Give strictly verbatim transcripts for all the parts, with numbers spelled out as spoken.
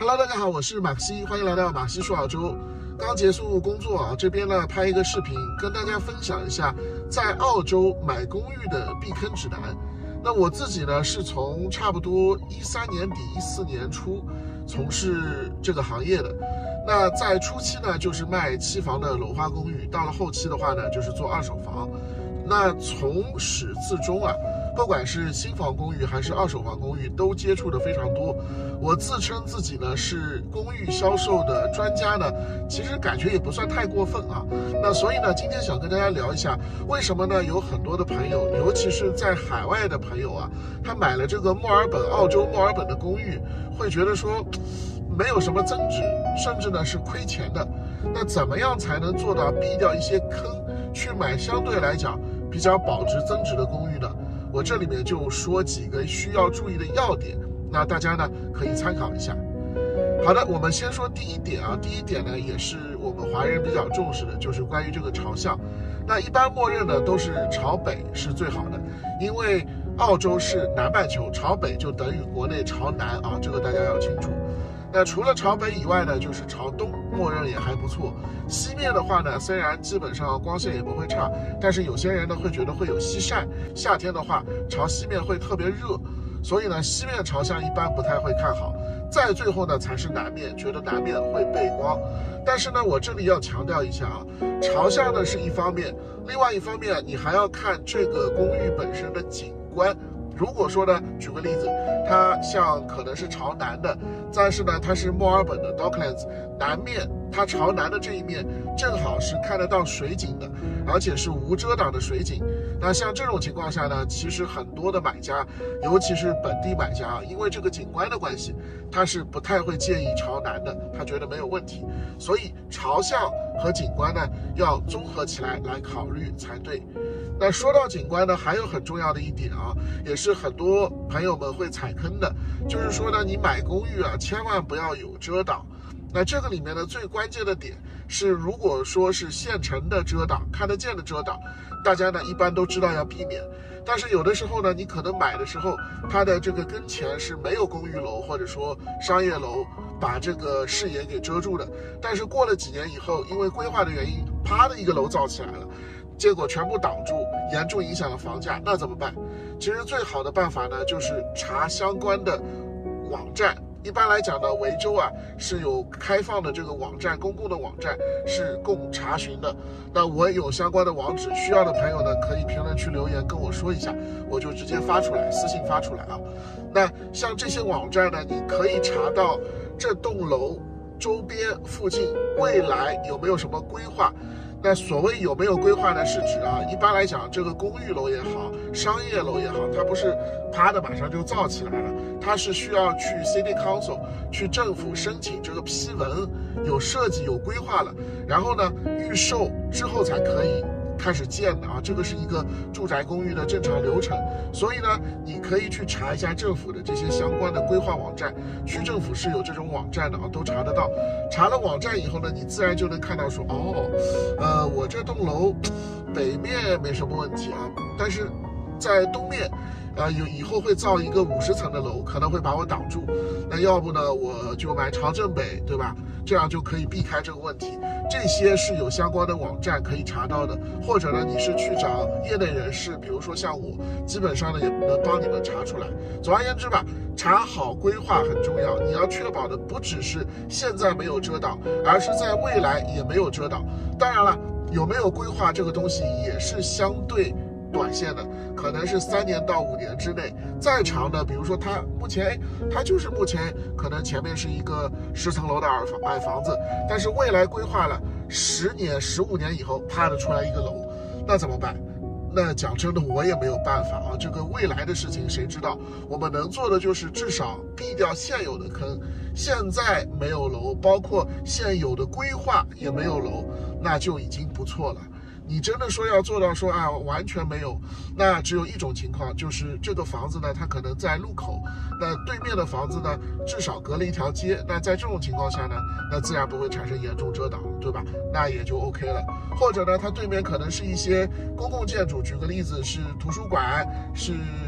Hello， 大家好，我是马克西，欢迎来到马克西说澳洲。刚结束工作啊，这边呢拍一个视频，跟大家分享一下在澳洲买公寓的避坑指南。那我自己呢是从差不多一三年底、一四年初从事这个行业的。那在初期呢，就是卖期房的楼花公寓，到了后期的话呢，就是做二手房。那从始至终啊，不管是新房公寓还是二手房公寓，都接触的非常多。我自称自己呢是公寓销售的专家呢，其实感觉也不算太过分啊。那所以呢，今天想跟大家聊一下，为什么呢？有很多的朋友，尤其是在海外的朋友啊，他买了这个墨尔本、澳洲墨尔本的公寓，会觉得说没有什么增值，甚至呢是亏钱的。那怎么样才能做到避掉一些坑，去买相对来讲比较保值增值的公寓呢？我这里面就说几个需要注意的要点，那大家呢可以参考一下。好的，我们先说第一点啊，第一点呢也是我们华人比较重视的，就是关于这个朝向。那一般默认呢都是朝北是最好的，因为澳洲是南半球，朝北就等于国内朝南啊，这个大家要清楚。那除了朝北以外呢，就是朝东，默认也还不错。西面的话呢，虽然基本上光线也不会差，但是有些人呢会觉得会有西晒，夏天的话朝西面会特别热，所以呢西面朝向一般不太会看好。再最后呢才是南面，觉得南面会背光。但是呢，我这里要强调一下啊，朝向呢是一方面，另外一方面你还要看这个公寓本身的景观。如果说呢，举个例子，它像可能是朝南的，但是呢，它是墨尔本的 Docklands 南面，它朝南的这一面正好是看得到水景的，而且是无遮挡的水景。那像这种情况下呢，其实很多的买家，尤其是本地买家，因为这个景观的关系，他是不太会介意朝南的，他觉得没有问题。所以朝向和景观呢，要综合起来来考虑才对。那说到景观呢，还有很重要的一点啊，也是很多朋友们会踩坑的，就是说呢，你买公寓啊，千万不要有遮挡。那这个里面的最关键的点是，如果说是现成的遮挡，看得见的遮挡，大家呢一般都知道要避免。但是有的时候呢，你可能买的时候，它的这个跟前是没有公寓楼或者说商业楼把这个视野给遮住的，但是过了几年以后，因为规划的原因，啪的一个楼造起来了。结果全部挡住，严重影响了房价，那怎么办？其实最好的办法呢，就是查相关的网站。一般来讲呢，维州啊是有开放的这个网站，公共的网站是供查询的。那我有相关的网址，需要的朋友呢可以评论区留言跟我说一下，我就直接发出来，私信发出来啊。那像这些网站呢，你可以查到这栋楼周边附近未来有没有什么规划。那所谓有没有规划呢？是指啊，一般来讲，这个公寓楼也好，商业楼也好，它不是啪的马上就造起来了，它是需要去 City Council 去政府申请这个批文，有设计有规划了，然后呢预售之后才可以开始建的啊，这个是一个住宅公寓的正常流程。所以呢，你可以去查一下政府的这些相关的规划网站，区政府是有这种网站的啊，都查得到。查了网站以后呢，你自然就能看到说，哦，呃，我这栋楼北面没什么问题啊，但是在东面。呃，有以后会造一个五十层的楼，可能会把我挡住。那要不呢，我就买朝正北，对吧？这样就可以避开这个问题。这些是有相关的网站可以查到的，或者呢，你是去找业内人士，比如说像我，基本上呢也能帮你们查出来。总而言之吧，查好规划很重要。你要确保的不只是现在没有遮挡，而是在未来也没有遮挡。当然了，有没有规划这个东西也是相对短线的，可能是三年到五年之内。再长的，比如说它目前，哎，它就是目前可能前面是一个十层楼的矮房矮房子，但是未来规划了十年、十五年以后，啪的出来一个楼，那怎么办？那讲真的，我也没有办法啊。这个未来的事情谁知道？我们能做的就是至少避掉现有的坑。现在没有楼，包括现有的规划也没有楼，那就已经不错了。你真的说要做到说啊完全没有，那只有一种情况，就是这个房子呢，它可能在路口，那对面的房子呢，至少隔了一条街。那在这种情况下呢，那自然不会产生严重遮挡，对吧？那也就 OK 了。或者呢，它对面可能是一些公共建筑，举个例子是图书馆，是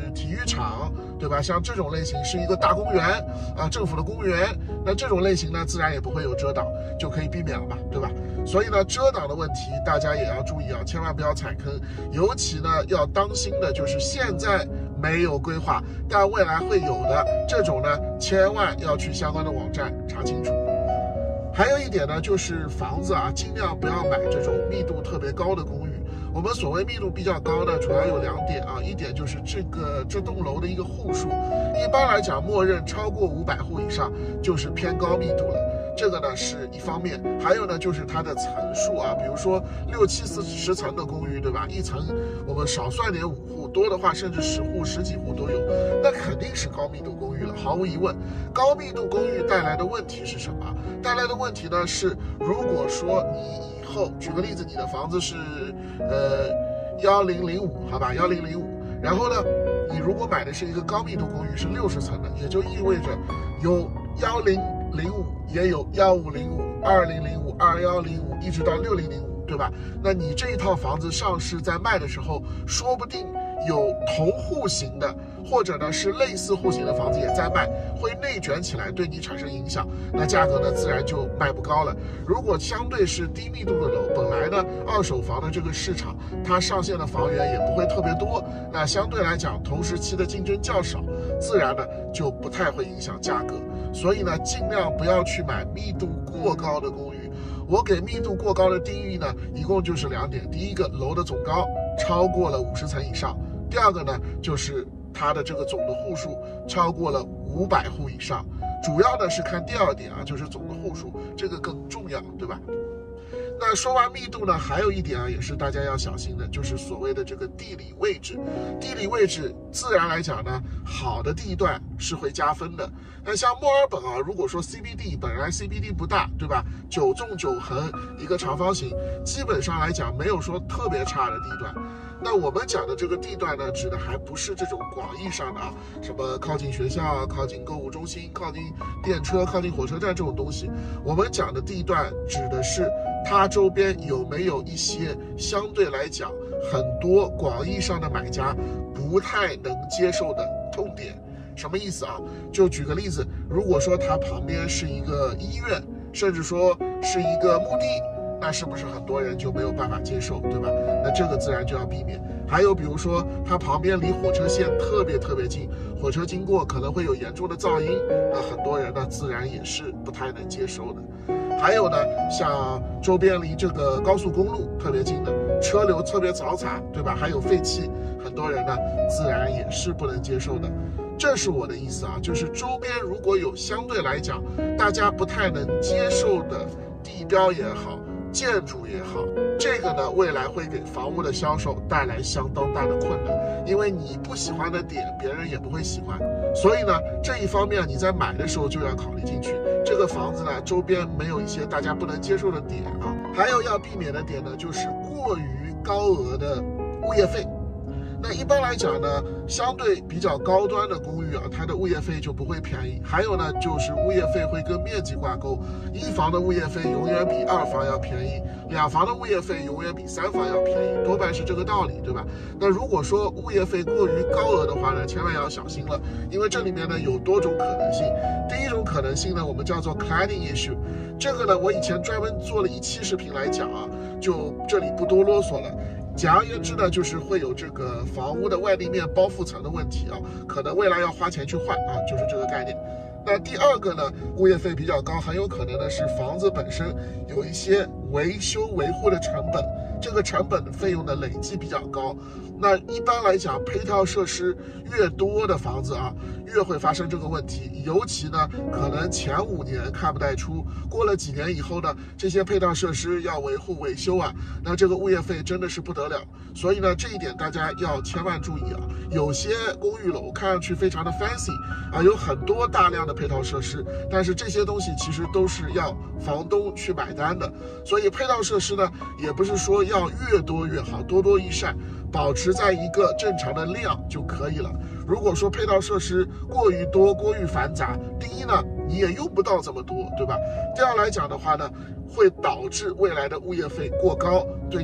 体育场，对吧？像这种类型是一个大公园啊，政府的公园，那这种类型呢，自然也不会有遮挡，就可以避免了嘛，对吧？所以呢，遮挡的问题大家也要注意啊，千万不要踩坑。尤其呢，要当心的就是现在没有规划，但未来会有的这种呢，千万要去相关的网站查清楚。还有一点呢，就是房子啊，尽量不要买这种密度特别高的公寓。我们所谓密度比较高呢，主要有两点啊，一点就是这个这栋楼的一个户数，一般来讲，默认超过五百户以上就是偏高密度了。这个呢是一方面，还有呢就是它的层数啊，比如说六七四十层的公寓，对吧？一层我们少算点五户，多的话甚至十户、十几户都有，那肯定是高密度公寓了，毫无疑问。高密度公寓带来的问题是什么？带来的问题呢是，如果说你以后举个例子，你的房子是呃幺零零五，好吧，幺零零五，然后呢，你如果买的是一个高密度公寓，是六十层的，也就意味着有幺零零五，也有幺五零五、二零零五、二幺零五，一直到六零零五，对吧？那你这一套房子上市在卖的时候，说不定有同户型的，或者呢是类似户型的房子也在卖，会内卷起来，对你产生影响，那价格呢自然就卖不高了。如果相对是低密度的楼，本来呢二手房的这个市场，它上线的房源也不会特别多，那相对来讲同时期的竞争较少，自然呢就不太会影响价格。所以呢，尽量不要去买密度过高的公寓。我给密度过高的定义呢，一共就是两点：第一个，楼的总高超过了五十层以上；第二个呢，就是它的这个总的户数超过了五百户以上。主要呢是看第二点啊，就是总的户数，这个更重要，对吧？那说完密度呢，还有一点啊，也是大家要小心的，就是所谓的这个地理位置。地理位置自然来讲呢，好的地段是会加分的。那像墨尔本啊，如果说 C B D 本来 C B D 不大，对吧？九纵九横一个长方形，基本上来讲没有说特别差的地段。那我们讲的这个地段呢，指的还不是这种广义上的啊，什么靠近学校、靠近购物中心、靠近电车、靠近火车站这种东西。我们讲的地段指的是它周边有没有一些相对来讲很多广义上的买家不太能接受的痛点。什么意思啊？就举个例子，如果说它旁边是一个医院，甚至说是一个墓地，那是不是很多人就没有办法接受，对吧？那这个自然就要避免。还有比如说它旁边离火车线特别特别近，火车经过可能会有严重的噪音，那很多人呢自然也是不太能接受的。还有呢，像周边离这个高速公路特别近的，车流特别嘈杂，对吧？还有废气，很多人呢自然也是不能接受的。这是我的意思啊，就是周边如果有相对来讲大家不太能接受的地标也好，建筑也好，这个呢未来会给房屋的销售带来相当大的困难，因为你不喜欢的点别人也不会喜欢，所以呢这一方面你在买的时候就要考虑进去，这个房子呢周边没有一些大家不能接受的点啊。还有要避免的点呢，就是过于高额的物业费。那一般来讲呢，相对比较高端的公寓啊，它的物业费就不会便宜。还有呢，就是物业费会跟面积挂钩，一房的物业费永远比二房要便宜，两房的物业费永远比三房要便宜，多半是这个道理，对吧？那如果说物业费过于高额的话呢，千万要小心了，因为这里面呢有多种可能性。第一种可能性呢，我们叫做 cladding issue， 这个呢我以前专门做了一期视频来讲啊，就这里不多啰嗦了。简而言之呢，就是会有这个房屋的外立面包覆层的问题啊，可能未来要花钱去换啊，就是这个概念。那第二个呢，物业费比较高，很有可能呢是房子本身有一些维修维护的成本，这个成本的费用的累计比较高。那一般来讲，配套设施越多的房子啊，越会发生这个问题。尤其呢，可能前五年看不太出，过了几年以后呢，这些配套设施要维护维修啊，那这个物业费真的是不得了。所以呢，这一点大家要千万注意啊。有些公寓楼看上去非常的 fancy 啊，有很多大量的配套设施，但是这些东西其实都是要房东去买单的。所以配套设施呢，也不是说要越多越好，多多益善。保持在一个正常的量就可以了。如果说配套设施过于多、过于繁杂，第一呢，你也用不到这么多，对吧？第二来讲的话呢，会导致未来的物业费过高，对你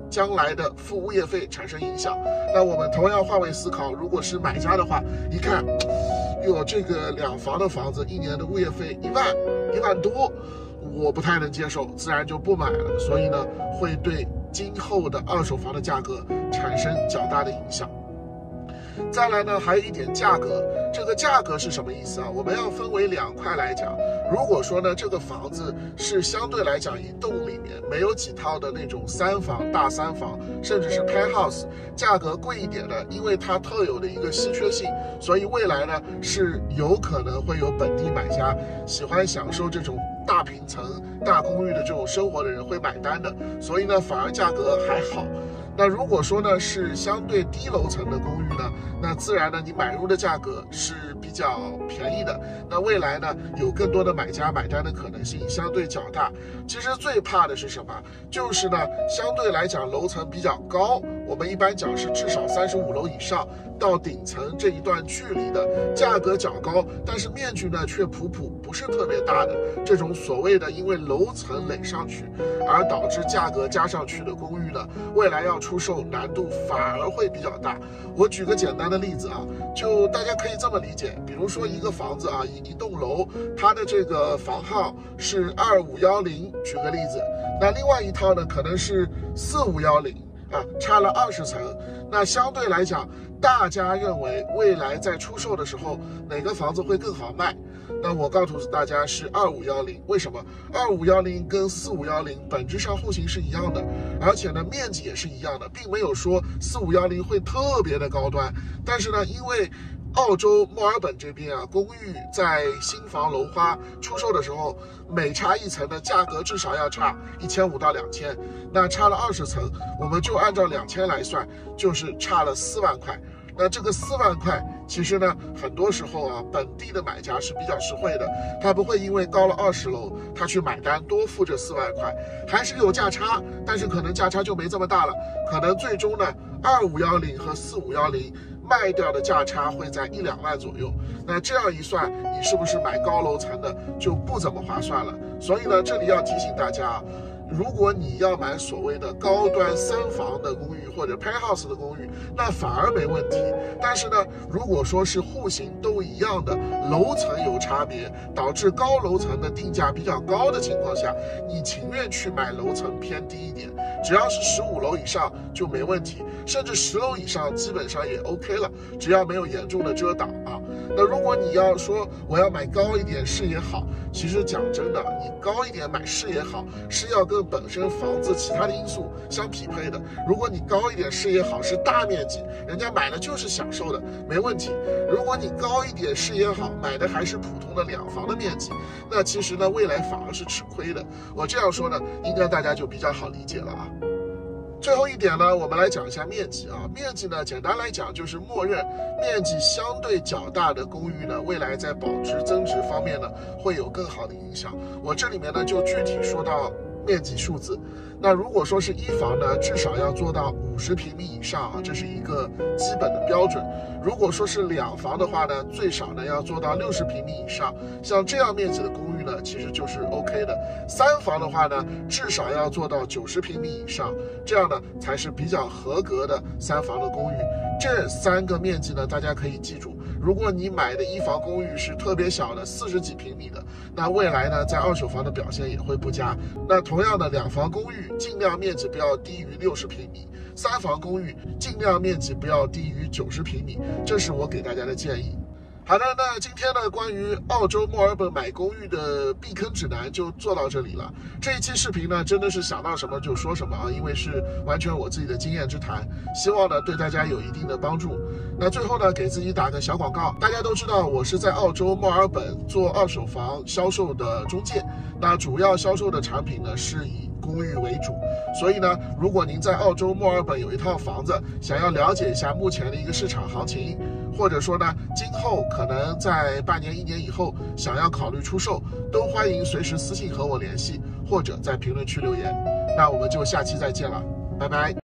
将来的付物业费产生影响。那我们同样换位思考，如果是买家的话，一看，哟，这个两房的房子一年的物业费一万一万多，我不太能接受，自然就不买了。所以呢，会对今后的二手房的价格产生较大的影响。再来呢，还有一点价格，这个价格是什么意思啊？我们要分为两块来讲。如果说呢，这个房子是相对来讲一栋里面没有几套的那种三房、大三房，甚至是 penthouse， 价格贵一点的，因为它特有的一个稀缺性，所以未来呢是有可能会有本地买家喜欢享受这种大平层、大公寓的这种生活的人会买单的，所以呢反而价格还好。那如果说呢是相对低楼层的公寓呢，那自然呢你买入的价格是比较便宜的，那未来呢有更多的买家买单的可能性相对较大。其实最怕的是什么？就是呢相对来讲楼层比较高，我们一般讲是至少三十五楼以上到顶层这一段距离的，价格较高，但是面积呢却普普不是特别大的，这种所谓的因为楼层垒上去而导致价格加上去的公寓呢，未来要出售难度反而会比较大。我举个简单的例子啊，就大家可以这么理解，比如说一个房子啊，一一栋楼，它的这个房号是二五一零，举个例子，那另外一套呢可能是四五一零啊，差了二十层。那相对来讲，大家认为未来在出售的时候哪个房子会更好卖？那我告诉大家是二五一零，为什么？二五一零跟四五一零本质上户型是一样的，而且呢面积也是一样的，并没有说四五一零会特别的高端。但是呢，因为澳洲墨尔本这边啊，公寓在新房楼花出售的时候，每差一层的价格至少要差一千五到两千，那差了二十层，我们就按照两千来算，就是差了四万块。那这个四万块，其实呢，很多时候啊，本地的买家是比较实惠的，他不会因为高了二十楼，他去买单多付这四万块，还是有价差，但是可能价差就没这么大了，可能最终呢，二五一零和四五一零卖掉的价差会在一两万左右。那这样一算，你是不是买高楼层的就不怎么划算了？所以呢，这里要提醒大家，如果你要买所谓的高端三房的公寓或者 penthouse 的公寓，那反而没问题。但是呢，如果说是户型都一样的，楼层有差别，导致高楼层的定价比较高的情况下，你情愿去买楼层偏低一点，只要是十五楼以上就没问题，甚至十楼以上基本上也 OK 了，只要没有严重的遮挡啊。那如果你要说我要买高一点视野好，其实讲真的，你高一点买视野好是要跟本身房子其他的因素相匹配的。如果你高一点视野好是大面积，人家买的就是享受的，没问题。如果你高一点视野好，买的还是普通的两房的面积，那其实呢未来反而是吃亏的。我这样说呢，应该大家就比较好理解了啊。最后一点呢，我们来讲一下面积啊。面积呢，简单来讲就是默认面积相对较大的公寓呢，未来在保值增值方面呢，会有更好的影响。我这里面呢，就具体说到面积数字。那如果说是一房呢，至少要做到五十平米以上啊，这是一个基本的标准。如果说是两房的话呢，最少呢要做到六十平米以上。像这样面积的公寓呢，其实就是 OK 的。三房的话呢，至少要做到九十平米以上，这样呢才是比较合格的三房的公寓。这三个面积呢，大家可以记住。如果你买的一房公寓是特别小的，四十几平米的，那未来呢，在二手房的表现也会不佳。那同样的，两房公寓尽量面积不要低于六十平米，三房公寓尽量面积不要低于九十平米，这是我给大家的建议。好的，那今天呢，关于澳洲墨尔本买公寓的避坑指南就做到这里了。这一期视频呢，真的是想到什么就说什么啊，因为是完全我自己的经验之谈，希望呢对大家有一定的帮助。那最后呢，给自己打个小广告，大家都知道我是在澳洲墨尔本做二手房销售的中介，那主要销售的产品呢是以公寓为主，所以呢，如果您在澳洲墨尔本有一套房子，想要了解一下目前的一个市场行情，或者说呢，今后可能在半年、一年以后想要考虑出售，都欢迎随时私信和我联系，或者在评论区留言。那我们就下期再见了，拜拜。